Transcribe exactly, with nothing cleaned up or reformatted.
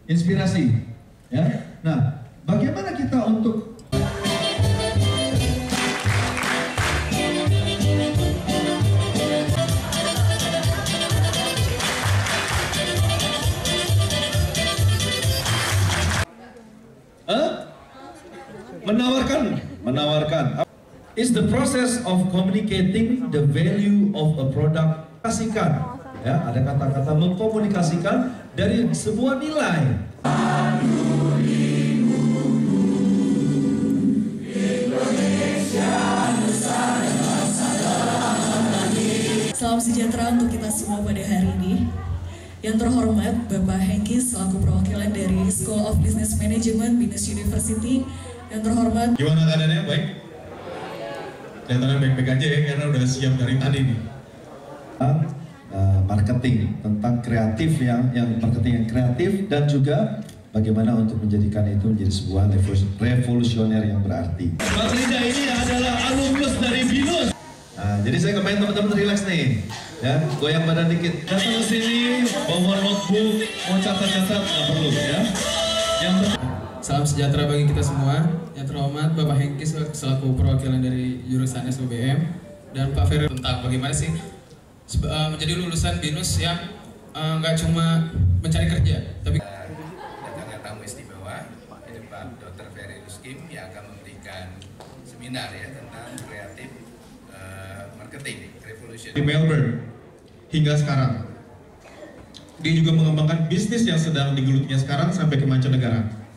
inspirasi. Ya. Nah, bagaimana kita untuk menawarkan, menawarkan. Is the process of communicating the value of a product. Kasihkan, ya, ada kata-kata mengkomunikasikan dari sebuah nilai. Salam sejahtera untuk kita semua pada hari ini. Yang terhormat Bapak Hengki selaku perwakilan dari School of Business Management Binus University. Yang terhormat. Gimana keadaannya? Baik? Kelihatannya baik-baik aja ya, karena udah siap dari tadi nih. Uh, marketing, tentang kreatif yang, yang marketing yang kreatif, dan juga bagaimana untuk menjadikan itu menjadi sebuah revolusioner yang berarti. Mbak Linda ini adalah alumnus dari Binus. Nah, jadi saya kemarin teman-teman relax nih, ya, goyang badan dikit. Datang ke sini, bawa notebook, mau catat-catat, nggak perlu ya. Yang Salam sejahtera bagi kita semua. Yang terhormat Bapak Hengki selaku perwakilan dari jurusan S O B M dan Pak Ferry tentang bagaimana sih menjadi lulusan Binus yang nggak uh, cuma mencari kerja, tapi datangnya tamu istimewa, itu Pak Dokter Ferry Ruskim yang akan memberikan seminar ya tentang kreatif uh, marketing revolution di Melbourne hingga sekarang. Dia juga mengembangkan bisnis yang sedang digelutinya sekarang sampai ke mancanegara.